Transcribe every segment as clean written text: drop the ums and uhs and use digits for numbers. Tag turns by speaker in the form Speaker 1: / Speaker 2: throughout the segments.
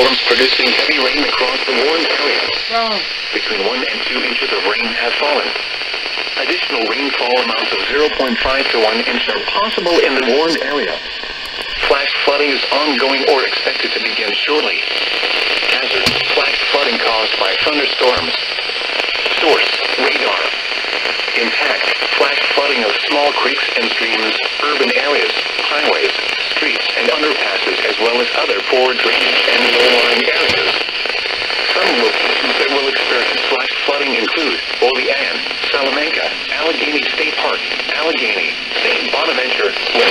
Speaker 1: thunderstorms producing heavy rain across the warned area.
Speaker 2: Wrong.
Speaker 1: Between 1 and 2 inches of rain have fallen. Additional rainfall amounts of 0.5 to 1 inch are possible in the warned area. Flash flooding is ongoing or expected to begin shortly. Hazard: flash flooding caused by thunderstorms. Source: radar. Impact: flash flooding of small creeks and streams, urban areas, highways, streets, and underpasses, as well as other poor drainage and low-lying areas. Some locations that will experience flash flooding include Olean, Salamanca, Allegheny State Park, Allegheny, St. Bonaventure,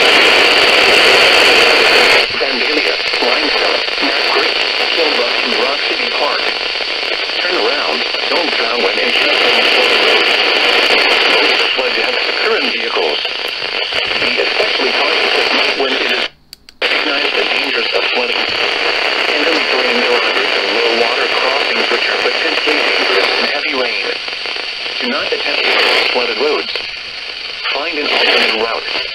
Speaker 1: Vandalia, Limestone, Knapp Creek, Kilbuck, and Rock City Park. Turn around, don't drown when encountering flooded roads. Most flood deaths occur in vehicles. Be especially cautious at night when it is recognized the dangers of flooding. Heavy terrain drivers and low water crossings which are potentially dangerous in heavy rain. Do not attempt to cross flooded roads. Find an alternate route.